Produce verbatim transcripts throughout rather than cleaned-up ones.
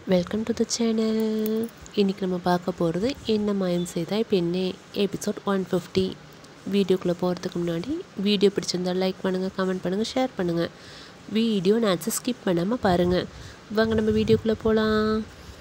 Welcome to the channel. இன்றைக்கி நம்ம பார்க்க போகிறது என்ன மாயம் செய்தாய் பெண்ணே எபிசோட் ஒன் ஃபிஃப்டி. வீடியோக்குள்ளே போகிறதுக்கு முன்னாடி வீடியோ பிடிச்சிருந்தால் லைக் பண்ணுங்கள், கமெண்ட் பண்ணுங்கள், ஷேர் பண்ணுங்கள். வீடியோ நான் ஸ்கிப் பண்ணாமல் பாருங்கள். வாங்க நம்ம வீடியோக்குள்ளே போகலாம்.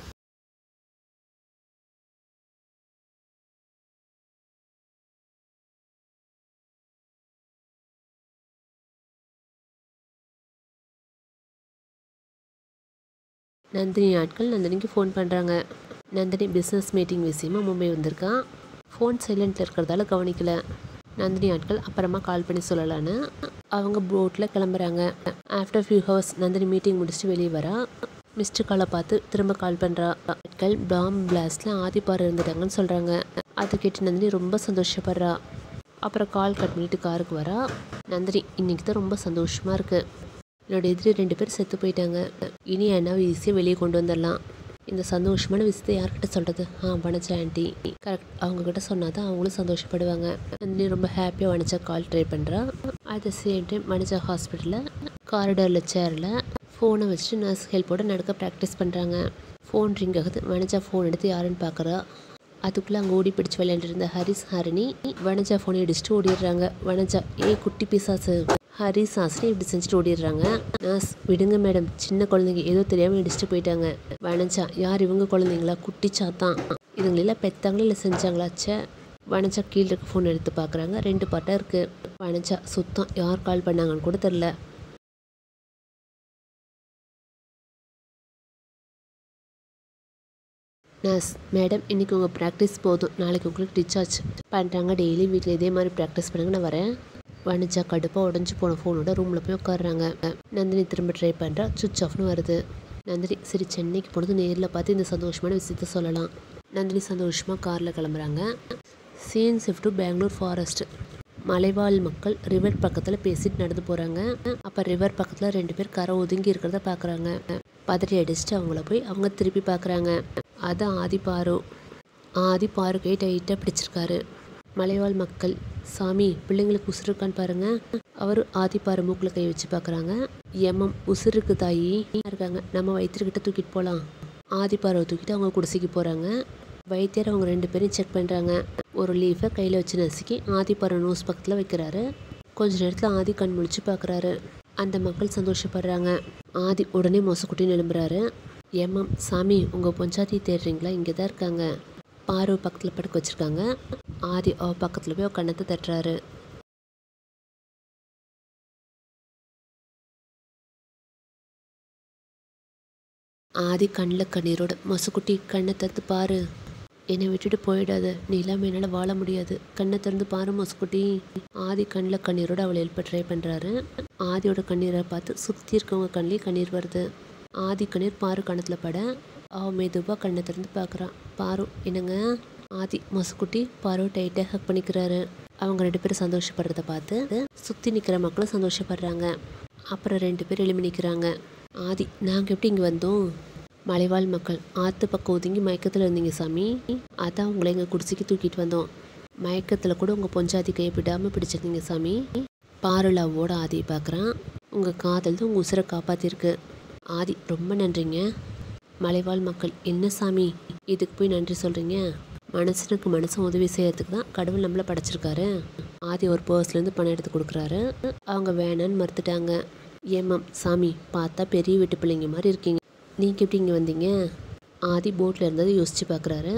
நந்தினி ஆட்கள் நந்தினிக்கு ஃபோன் பண்ணுறாங்க. நந்தினி பிஸ்னஸ் மீட்டிங் விஷயமாக மும்பை வந்திருக்கான். ஃபோன் சைலண்டில் இருக்கிறதால கவனிக்கல. நந்தினி ஆட்கள் அப்புறமா கால் பண்ணி சொல்லலான்னு அவங்க போட்டில் கிளம்புறாங்க. After few hours Nandini meeting முடிச்சுட்டு வெளியே வரா. மிஸ்டர் காலை பார்த்து திரும்ப கால் பண்ணுறா. ஆட்கள் பாம் பிளாஸ்டில் ஆதிப்பார் இருந்துட்டாங்கன்னு சொல்கிறாங்க. அதை கேட்டு நந்தினி ரொம்ப சந்தோஷப்படுறா. அப்புறம் கால் கட் பண்ணிட்டு காருக்கு வரா. நந்தினி இன்றைக்கி தான் ரொம்ப சந்தோஷமாக இருக்குது. என்னோட எதிரி ரெண்டு பேர் செத்து போயிட்டாங்க. இனி என்னாவை ஈஸியாக வெளியே கொண்டு வந்துடலாம். இந்த சந்தோஷமான விஷயத்தை யார்கிட்ட சொல்கிறது? ஆ வனஜா ஆண்டி கரெக்ட். அவங்கக்கிட்ட சொன்னால் தான் அவங்களும் சந்தோஷப்படுவாங்க. நந்தினி ரொம்ப ஹாப்பியாக வனஜா கால் ட்ரை பண்ணுறா. At the same time Vanaja ஹாஸ்பிட்டலில் காரிடாரில் சேரில் ஃபோனை வச்சுட்டு நர்ஸ் ஹெல்ப்போடு நடக்க ப்ராக்டிஸ் பண்ணுறாங்க. ஃபோன் ரிங் ஆகுது. வனஜா ஃபோன் எடுத்து யாருன்னு பார்க்குறா. அதுக்குள்ளே அங்கே ஓடி பிடிச்சி விளையாண்டுட்டு இருந்த ஹரிஸ் ஹரிணி வனஜா ஃபோனை அடிச்சுட்டு ஓடிடுறாங்க. வனஜா ஏ குட்டி பிசாசு ஹரிஸ் ஹாசினி இப்படி செஞ்சுட்டு ஓடிடுறாங்க. நர்ஸ் விடுங்க மேடம், சின்ன குழந்தைங்க ஏதோ தெரியாமல் இடிச்சுட்டு போயிட்டாங்க. வனஜா யார் இவங்க குழந்தைங்களா? குட்டி சாத்தான். இதுங்களெல்லாம் பெத்தாங்களா இல்லை செஞ்சாங்களாச்சே. வனஜா கீழே இருக்க ஃபோன் எடுத்து பார்க்குறாங்க. ரெண்டு பாட்டாக இருக்குது. வனஜா சுத்தம் யார் கால் பண்ணாங்கன்னு கூட தெரில. நர்ஸ் மேடம் இன்றைக்கி உங்கள் ப்ராக்டிஸ் போதும், நாளைக்கு உங்களுக்கு டிஸ்சார்ஜ் பண்ணுறாங்க. டெய்லி வீட்டில் இதே மாதிரி ப்ராக்டிஸ் பண்ணுங்க, நான் வரேன். வனஜா கடுப்பாக உடஞ்சி போன ஃபோனோட ரூமில் போய் உட்காடுறாங்க. நந்தினி திரும்ப ட்ரை பண்ணுறா. சுவிட்ச் ஆஃப்னு வருது. நந்தினி சரி சென்னைக்கு போனது நேரில் பார்த்து இந்த சந்தோஷமான விஷயத்த சொல்லலாம். நந்தினி சந்தோஷமாக காரில் கிளம்புறாங்க. Scene shift to Bangalore forest. மலைவாழ் மக்கள் ரிவர் பக்கத்தில் பேசிட்டு நடந்து போகிறாங்க. அப்போ ரிவர் பக்கத்தில் ரெண்டு பேர் கரை ஒதுங்கி இருக்கிறத பார்க்குறாங்க. பதறி அடிச்சுட்டு அவங்கள போய் அவங்க திருப்பி பார்க்குறாங்க. அது ஆதிப்பாரு. ஆதிப்பாரு கை டைட்டாக பிடிச்சிருக்காரு. மலைவாழ் மக்கள் சாமி பிள்ளைங்களுக்கு உசுறு இருக்கான்னு பாருங்கள். அவர் ஆதிப்பாரு மூக்கில் கை வச்சு பார்க்குறாங்க. எம்எம் உசுருக்கு தாயி இருக்காங்க, நம்ம வைத்தியர்கிட்ட தூக்கிட்டு போகலாம். ஆதிப்பாரை தூக்கிட்டு அவங்க குடிசைக்கு போகிறாங்க. வைத்தியர் அவங்க ரெண்டு பேரும் செக் பண்ணுறாங்க. ஒரு லீஃபை கையில் வச்சு நசுக்கி ஆதிப்பாரை நோஸ் பக்கத்தில் வைக்கிறாரு. கொஞ்ச நேரத்தில் ஆதி கண் முழிச்சு பார்க்குறாரு. அந்த மக்கள் சந்தோஷப்படுறாங்க. ஆதி உடனே மொசக்குட்டின்னு எழும்புறாரு. எம்எம் சாமி உங்கள் பொஞ்சாதியை தேடுறீங்களா? இங்கே தான் இருக்காங்க. பாரு பக்கத்தில் படுக்க வச்சுருக்காங்க. ஆதி அவ பக்கத்தில் போய் அவ கண்ணத்தை தட்டுறாரு. ஆதி கண்ணில் கண்ணீரோட மொசக்குட்டி கண்ணை திறந்து பாரு, என்னை விட்டுட்டு போயிடாத, நீ இல்லாமல் என்னால் வாழ முடியாது, கண்ணை திறந்து பாரு மொசக்குட்டி. ஆதி கண்ணில் கண்ணீரோடு அவளை எழுப்ப ட்ரை பண்ணுறாரு. ஆதியோட கண்ணீரை பார்த்து சுற்றி இருக்கவங்க கண்ணிலேயே கண்ணீர் வருது. ஆதி கண்ணீர் பாரு கணத்தில் பட அவள் மெதுவாக கண்ணை திறந்து பார்க்குறான். பாரு என்னங்க? ஆதி மொசக்குட்டி பாரு டைட்டாக ஹக் பண்ணிக்கிறாரு. அவங்க ரெண்டு பேரும் சந்தோஷப்படுறத பார்த்து சுற்றி நிற்கிற மக்களும் சந்தோஷப்படுறாங்க. அப்புறம் ரெண்டு பேர் எழுப்பி நிற்கிறாங்க. ஆதி நாங்கள் எப்படி இங்கே வந்தோம்? மலைவாழ் மக்கள் ஆற்று பக்கம் ஒதுங்கி மயக்கத்தில் இருந்தீங்க சாமி, அதான் உங்களை எங்கள் குடிசைக்கு தூக்கிட்டு வந்தோம். மயக்கத்தில் கூட உங்கள் பொஞ்சாதி கையை விடாமல் பிடிச்சிருந்தீங்க சாமி. பாருலாவோட ஆதியை பார்க்குறான். உங்கள் காதல் தான் உங்கள் உசுரை காப்பாற்றிருக்கு. ஆதி ரொம்ப நன்றிங்க. மலைவாழ் மக்கள் என்ன சாமி இதுக்கு போய் நன்றி சொல்கிறீங்க? மனுஷனுக்கு மனுஷன் உதவி செய்யறதுக்கு தான் கடவுள் நம்மளை படைச்சிருக்காரு. ஆதி ஒரு பர்ஸ்லேருந்து பணம் எடுத்து கொடுக்குறாரு. அவங்க வேணான்னு மறுத்துட்டாங்க. ஏமாம் சாமி பார்த்தா பெரிய வீட்டு பிள்ளைங்க மாதிரி இருக்கீங்க, நீங்கள் எப்படி இங்கே வந்தீங்க? ஆதி போட்டில் இருந்ததை யோசித்து பார்க்குறாரு.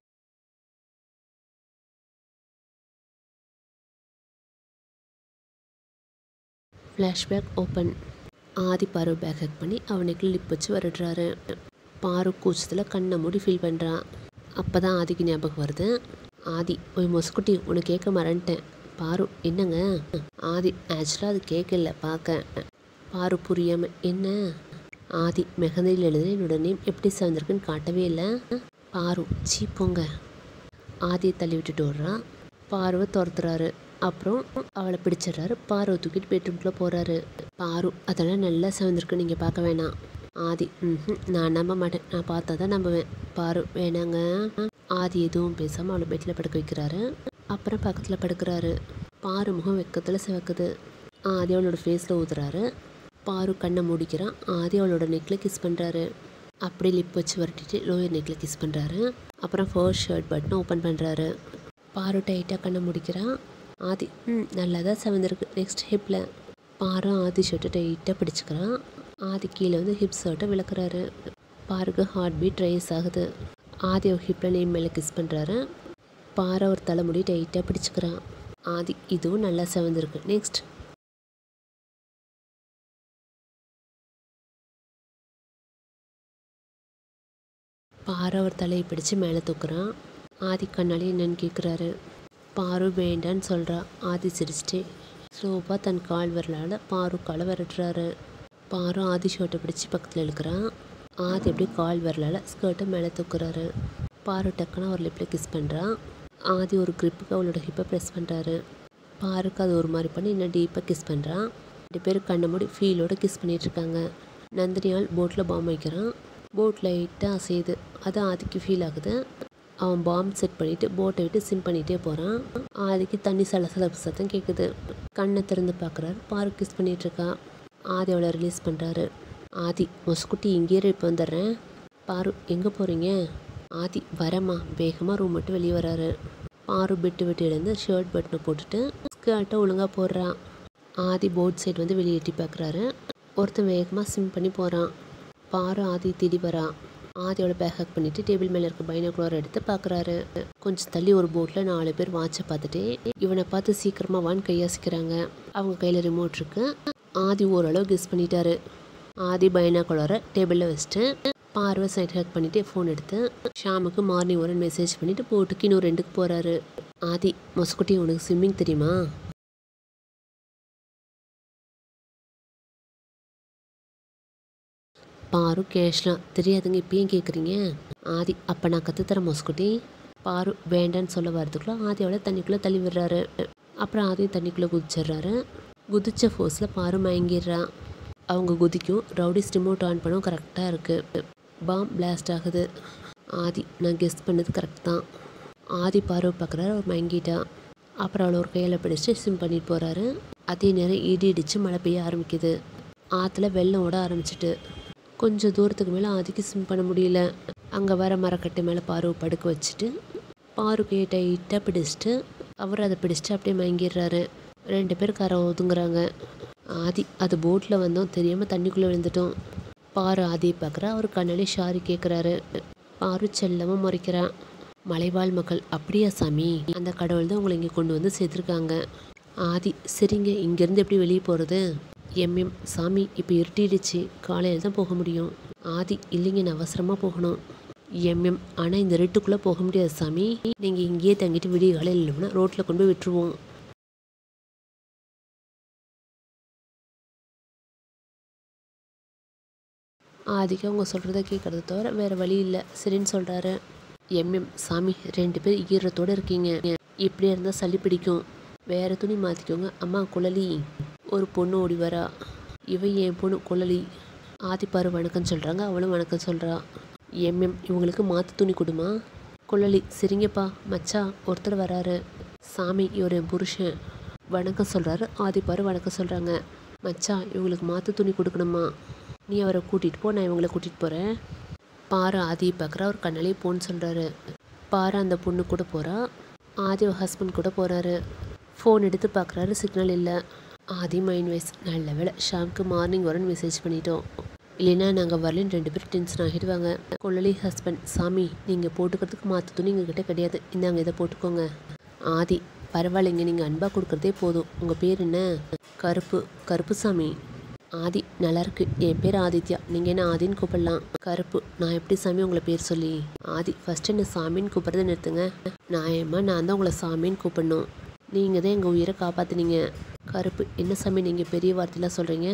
Flashback open. ஆதி பாரு பேக் ஹேக் பண்ணி அவனுக்கு லிப் வச்சு வருடுறாரு. பாரு கூச்சத்தில் கண்ணை மூடி ஃபீல் பண்ணுறான். அப்போ தான் ஆதிக்கு ஞாபகம் வருது. ஆதி ஓய் மொசக்குட்டி உன்னை கேட்க மறந்துட்டேன். பாரு என்னங்க? ஆதி ஆக்சுவலாக அது கேட்கல பார்க்க. பாரு புரியாமல் என்ன? ஆதி மெஹந்தியில் எழுதுன என்னோட நேம் எப்படி சேர்ந்துருக்குன்னு காட்டவே இல்லை. பாரு சீ போங்க. ஆதியை தள்ளி விட்டுட்டு ஓடுறான். பாருவை துரத்துறாரு. அப்புறம் அவளை பிடிச்சிடுறாரு. பாருவை தூக்கிட்டு பெட்ரூம்குள்ளே போகிறாரு. பாரு அதெல்லாம் நல்லா சேர்ந்துருக்கு, நீங்கள் பார்க்க வேணாம். ஆதி ம் நான் நம்ப மாட்டேன், நான் பார்த்தா தான் நம்புவேன். பாரு வேணாங்க. ஆதி எதுவும் பேசாமல் அவளை பெட்டில் படுக்க வைக்கிறாரு. அப்புறம் பக்கத்தில் படுக்கிறாரு. பாரு முகம் வெக்கத்தில் சிவக்குது. ஆதி அவளோட ஃபேஸில் ஊதுறாரு. பாரு கண்ணை மூடிக்கிறான். ஆதி அவளோட நெக்கில் கிஸ் பண்ணுறாரு. அப்படி லிப் வச்சு வரட்டிட்டு லோயர் நெக்கில் கிஸ் பண்ணுறாரு. அப்புறம் ஃபர்ஸ்ட் ஷர்ட் பட்டனை ஓப்பன் பண்ணுறாரு. பாரு டைட்டாக கண்ணை முடிக்கிறான். ஆதி ம் நல்லா தான் செவந்திருக்கு. நெக்ஸ்ட் ஹிப்பில் பாரு ஆதி ஷர்ட்டை டைட்டாக பிடிச்சிக்கிறான். ஆதி கீழே வந்து ஹிப் ஷர்ட்டை விளக்குறாரு. பாருக்கு ஹார்ட் பீட் ரைஸ் ஆகுது. ஆதி ஒரு ஹிப்பில் நேம் மேலே கிஸ் பண்ணுறாரு. பாரு ஒரு தலைமுடி டைட்டாக பிடிச்சிக்கிறான். ஆதி இதுவும் நல்லா செவந்திருக்கு. நெக்ஸ்ட் பாரு அவர் தலையை பிடிச்சி மேலே தூக்குறான். ஆதி கண்ணாலே என்னன்னு கேட்குறாரு. பாரு வேண்டான்னு சொல்கிறா. ஆதி சிரிச்சிட்டே ஸ்லோவாக தன் கால் விரலால் பாரு காலை விரட்டுறாரு. பாரு ஆதி ஷர்ட்டை பிடிச்சி பக்கத்தில் இழுக்கிறான். ஆதி அப்படியே கால் விரலால் ஸ்கர்ட்டை மேலே தூக்குறாரு. பாரு டக்குன்னு அவர் லிப்பில் கிஸ் பண்ணுறான். ஆதி ஒரு கிரிப்புக்கு அவளோட ஹிப்பை ப்ரெஸ் பண்ணுறாரு. பாருக்கு அது ஒரு மாதிரி பண்ணி இன்னும் டீப்பாக கிஸ் பண்ணுறான். ரெண்டு பேரும் கண்ணை மூடி ஃபீலோடு கிஸ் பண்ணிகிட்ருக்காங்க. நந்தினியால் போட்டில் பாம் வைக்கிறான். போட் லைட்டாக அசையுது. அது ஆதிக்கு ஃபீல் ஆகுது. அவன் பாம் செட் பண்ணிவிட்டு போட்டை விட்டு சிம் பண்ணிகிட்டே போகிறான். ஆதிக்கு தண்ணி சலசலப்பு சத்தம் கேட்குது. கண்ணை திறந்து பார்க்குறாரு. பாரு கிஸ் பண்ணிகிட்ருக்கா. ஆதி அவளை ரிலீஸ் பண்ணுறாரு. ஆதி மொசுக்குட்டி இங்கேயே இப்போ வந்துடுறேன். பாரு எங்கே போகிறீங்க? ஆதி வரமா வேகமாக ரூம் விட்டு வெளியே வராரு. பாரு பெட்டு விட்டு எழுந்து ஷர்ட் பட்டனை போட்டுட்டு ஸ்கர்ட்டை ஒழுங்காக போடுறான். ஆதி போட் சைடு வந்து வெளியே எட்டி பார்க்குறாரு. ஒருத்தன் வேகமாக சிம் பண்ணி போகிறான். பாரு ஆதி தேடி வரான். ஆதியோட பேக் ஹக் பண்ணிவிட்டு டேபிள் மேலே இருக்க பைனாகுலர் எடுத்து பார்க்குறாரு. கொஞ்சம் தள்ளி ஒரு போட்டில் நாலு பேர் வாட்சை பார்த்துட்டே இவனை பார்த்து சீக்கிரமாக வான்னு கையாசிக்கிறாங்க. அவங்க கையில் ரிமோட் இருக்கு. ஆதி ஓரளவு கெஸ் பண்ணிட்டாரு. ஆதி பைனாகுலரை டேபிளில் வச்சுட்டு பார்வை சைட் ஹக் பண்ணிவிட்டு ஃபோன் எடுத்து ஷாமுக்கு மார்னிங் ஒரு மெசேஜ் பண்ணிவிட்டு போட்டுக்கு இன்னும் ரெண்டுக்கு போகிறாரு. ஆதி மொசக்குட்டி உனக்கு ஸ்விம்மிங் தெரியுமா? பாரு கேஷ்லாம் தெரியாதுங்க இப்பயும் கேட்குறீங்க. ஆதி அப்போ நான் கற்றுத்தரேன் மொஸ்குட்டி. பாரு வேண்டான்னு சொல்ல வரதுக்குள்ளே ஆதி அவளை தண்ணிக்குள்ளே தள்ளி விடுறாரு. அப்புறம் ஆதியும் தண்ணிக்குள்ளே குதிச்சிட்றாரு. குதிச்ச ஃபோர்ஸில் பாரு மயங்கிடுறான். அவங்க குதிக்கும் ரவுடிஸ் ரிமோட் ஆன் பண்ணவும் கரெக்டாக இருக்குது. பாம் பிளாஸ்ட் ஆகுது. ஆதி நான் கெஸ் பண்ணது கரெக்ட் தான். ஆதி பாரு பார்க்குறாரு. அவர் மயங்கிட்டான். அப்புறம் அவளை ஒரு கையில் பிடிச்சிட்டு சிம் பண்ணிட்டு போகிறாரு. அதே நேரம் இடி இடித்து மழை பெய்ய ஆரம்பிக்குது. ஆற்றுல வெள்ளம் ஓட ஆரம்பிச்சிட்டு கொஞ்சம் தூரத்துக்கு மேலே ஆதிக்கு ஸ்விம் பண்ண முடியல. அங்கே வர மரக்கட்டை மேலே பாரு படுக்க வச்சுட்டு பாரு கையை டைட்டாக பிடிச்சிட்டு அவர் அதை பிடிச்சிட்டு அப்படியே மயங்கிடுறாரு. ரெண்டு பேர் கரை ஒதுங்குறாங்க. ஆதி அது போட்டில் வந்தோம் தெரியாமல் தண்ணிக்குள்ளே விழுந்துட்டோம். பாரு ஆதியை பார்க்குறா. அவர் கண்ணாலே ஷாரி கேட்குறாரு. பாரு செல்லமாக முறைக்கிறான். மலைவாழ் மக்கள் அப்படியா சாமி? அந்த கடவுள் தான் உங்களை இங்கே கொண்டு வந்து சேர்த்துருக்காங்க. ஆதி சரிங்க இங்கேருந்து எப்படி வெளியே போகிறது? எம்எம் சாமி இப்போ இருட்டிடுச்சு காலையில் தான் போக முடியும். ஆதி இல்லைங்க நான் அவசரமாக போகணும். எம்எம் ஆனால் இந்த இருட்டுக்குள்ளே போக முடியாது சாமி. நீங்கள் இங்கேயே தங்கிட்டு விடிய காலையில் இல்லைன்னா ரோட்டில் கொண்டு போய் விட்டுருவோம். ஆதிக்கு அவங்க சொல்கிறத கேட்குறத தவிர வேறு வழி இல்லை. சரின்னு சொல்கிறாரு. எம்எம் சாமி ரெண்டு பேர் ஈரத்தோடு இருக்கீங்க. இப்படியே இருந்தால் சளி பிடிக்கும். வேறு துணி மாற்றிக்கோங்க. அம்மா குழலி ஒரு பொண்ணு ஓடி வரா. இவன் என் பொண்ணு குழலி. ஆதிப்பாரு வணக்கம் சொல்கிறாங்க. அவளும் வணக்கம் சொல்கிறா. எம்எம் இவங்களுக்கு மாற்று துணி கொடுமா. குழலி சரிங்கப்பா மச்சா ஒருத்தர் வராரு. சாமி இவர் என் புருஷன் வணக்கம் சொல்கிறாரு. ஆதிப்பாரு வணக்கம் சொல்கிறாங்க. மச்சா இவங்களுக்கு மாற்று துணி கொடுக்கணுமா? நீ அவரை கூட்டிகிட்டு போ நான் இவங்களை கூட்டிகிட்டு போகிறேன். பாரு ஆதியை பார்க்குறா. அவர் கண்ணாலே போன்னு சொல்கிறாரு. பாரு அந்த பொண்ணு கூட போகிறா. ஆதி ஹஸ்பண்ட் கூட போகிறாரு. ஃபோன் எடுத்து பார்க்குறாரு. சிக்னல் இல்லை. ஆதி மைண்ட் வைஸ் நல்ல வேலை ஷாமுக்கு மார்னிங் வரன்னு மெசேஜ் பண்ணிட்டோம். இல்லைன்னா நாங்கள் வரலன்னு ரெண்டு பேரும் டென்ஷன் ஆகிடுவாங்க. கொள்ளலி ஹஸ்பண்ட் சாமி நீங்கள் போட்டுக்கிறதுக்கு மாற்ற துணி எங்ககிட்ட கிடையாது. இந்தாங்க இதை போட்டுக்கோங்க. ஆதி பரவாயில்லைங்க நீங்கள் அன்பாக கொடுக்குறதே போதும். உங்கள் பேர் என்ன? கருப்பு. கருப்பு சாமி. ஆதி நல்லாயிருக்கு. என் பேர் ஆதித்யா. நீங்கள் என்ன ஆதின்னு கூப்பிடலாம். கருப்பு நான் எப்படி சாமி உங்களை பேர் சொல்லி? ஆதி ஃபஸ்ட்டு என்ன சாமின்னு கூப்பிட்றதை நிறுத்துங்க. நியாயமாக நான் தான் உங்களை சாமின்னு கூப்பிடணும். நீங்கள் தான் எங்கள் உயிரை காப்பாற்றினீங்க. கருப்பு என்ன சாமி நீங்கள் பெரிய வார்த்தையெல்லாம் சொல்கிறீங்க?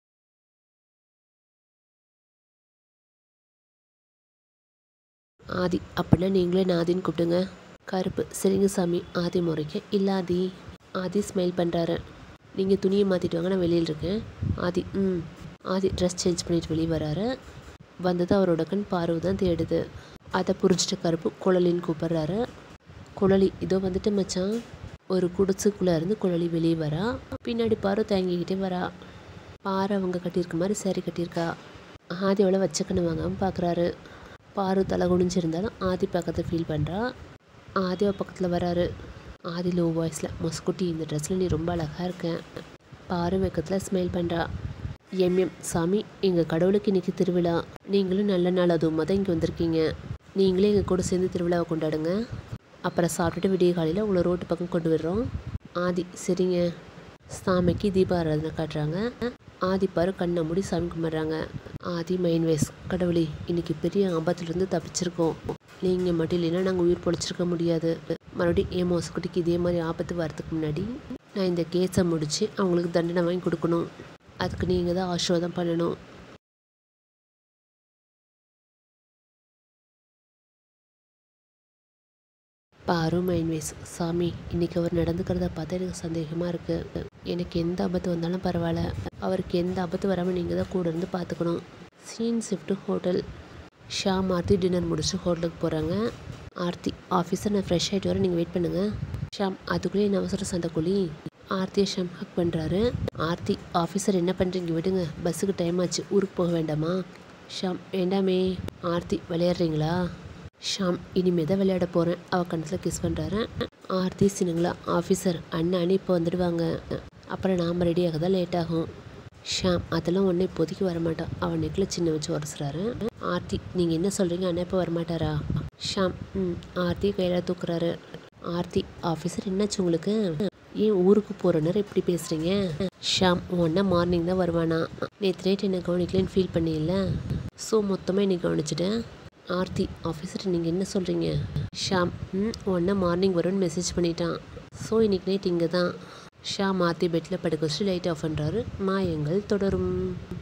ஆதி அப்படின்னா நீங்களே நாதின்னு கூப்பிடுங்க. கருப்பு சரிங்க சாமி. ஆதி முறைக்க இல்லை ஆதி. ஆதி ஸ்மைல் பண்ணுறாரு. நீங்கள் துணியை மாற்றிட்டு வாங்க நான் வெளியில் இருக்கேன். ஆதி ம். ஆதி ட்ரெஸ் சேஞ்ச் பண்ணிட்டு வெளியே வராரு. வந்தது அவரோட கண் பார்வை தான் தேடுது. அதை புரிஞ்சிட்டு கருப்பு குழலின்னு கூப்பிட்றாரு. குழலி இதோ வந்துட்டு மச்சான். ஒரு குடிசுக்குள்ளே இருந்து குழலி வெளியே வரா. பின்னாடி பாரு தயங்கிக்கிட்டே வரா. பாரு அவங்க கட்டியிருக்க மாதிரி சேரீ கட்டியிருக்கா. ஆதி அவளை வச்சக்கண்ணு வாங்காமல் பார்க்குறாரு. பாரு தலை குனிஞ்சிருந்தாலும் ஆதி பக்கத்தை ஃபீல் பண்ணுறா. ஆதி அவள் பக்கத்தில் வராரு. ஆதி லோ வாய்ஸில், மொஸ்குட்டி இந்த ட்ரெஸ்ஸில் நீ ரொம்ப அழகாக இருக்கேன். பாரு வெக்கத்தில் ஸ்மைல் பண்ணுறா. எம் எம் சாமி, எங்கள் கடவுளுக்கு இன்றைக்கி திருவிழா. நீங்களும் நல்ல நாள் அதுவும் தான் இங்கே வந்திருக்கீங்க. நீங்களே எங்கள் கூட சேர்ந்து திருவிழாவை கொண்டாடுங்க. அப்புறம் சாப்பிட்டுட்டு விடிய காலையில் உங்களை ரோட்டு பக்கம் கொண்டு விடுறோம். ஆதி சரிங்க. சாமிக்கு தீபாராதனை காட்டுறாங்க. ஆதி பாரு கண்ணை மூடி சாமி கும்பிட்றாங்க. ஆதி மைண்ட் வேஸ், கடவுளே இன்னைக்கு பெரிய ஆபத்துலேருந்து தப்பிச்சிருக்கோம். நீங்கள் மட்டும் இல்லைன்னா நாங்கள் உயிர் பொழைச்சிருக்க முடியாது. மறுபடியும் என் மொஸ்குட்டிக்கு இதே மாதிரி ஆபத்து வரதுக்கு முன்னாடி நான் இந்த கேஸை முடித்து அவங்களுக்கு தண்டனை வாங்கி கொடுக்கணும். அதுக்கு நீங்கள் தான் ஆசீர்வாதம் பண்ணணும். பாரு மைண்ட்வேஸ், சாமி இன்றைக்கி அவர் நடந்துக்கிறத பார்த்தா எனக்கு சந்தேகமாக இருக்குது. எனக்கு எந்த ஆபத்து வந்தாலும் பரவாயில்ல, அவருக்கு எந்த ஆபத்து வராமல் நீங்கள் தான் கூட இருந்து பார்த்துக்கணும். Scene shift hotel. Sham Aarthi dinner முடிச்சு ஹோட்டலுக்கு போகிறாங்க. ஆர்த்தி, ஆஃபீஸர் நான் ஃப்ரெஷ் ஆகிட்டு வர, நீங்கள் வெயிட் பண்ணுங்கள். ஷாம், அதுக்குள்ளேயே என்ன அவசர சண்டைக்குழி. ஆர்த்தியை ஷாம் ஹக் பண்ணுறாரு. ஆர்த்தி, ஆஃபீஸர் என்ன பண்ணுறீங்க, விடுங்க, பஸ்ஸுக்கு டைம் ஆச்சு, ஊருக்கு போக வேண்டாமா? ஷாம், வேண்டாமே. ஆர்த்தி, விளையாடுறீங்களா? ஷாம், இனிமே தான் விளையாட போகிறேன். அவள் கணத்தில் கிஸ் பண்ணுறாரு. ஆர்த்தி சினுங்களா, ஆஃபீஸர் அண்ணா அண்ணி இப்போ வந்துடுவாங்க, அப்புறம் நாம் ரெடியாக தான் லேட் ஆகும். ஷாம், அதெல்லாம் ஒன்றே இப்போதைக்கு வரமாட்டான். அவன் நெக்கில் சின்ன வச்சு உரசுறாரு. ஆர்த்தி, நீங்கள் என்ன சொல்கிறீங்க, அண்ணா இப்போ வரமாட்டாரா? ஷாம், ம். ஆர்த்தி கையில் தூக்குறாரு. ஆர்த்தி, ஆஃபீஸர் என்னாச்சு உங்களுக்கு, ஏன் ஊருக்கு போகிற நேரம் இப்படி பேசுகிறீங்க? ஷாம், ஒன்றா மார்னிங் தான் வருவானா, நேற்று நைட் என்ன கவனிக்கலன்னு ஃபீல் பண்ணியில்ல, ஸோ மொத்தமாக என்னை கவனிச்சிட்டேன். ஆர்த்தி, ஆஃபீஸர் நீங்கள் என்ன சொல்கிறீங்க? ஷாம், ம். ஒன்றா மார்னிங் வரும்னு மெசேஜ் பண்ணிட்டான், ஸோ இன்னைக்கு நைட் இங்கே தான். ஷாம் ஆர்த்தி பெட்டில் படுக்க வச்சு லைட் ஆஃப் பண்ணுறாரு. மாயங்கள் தொடரும்.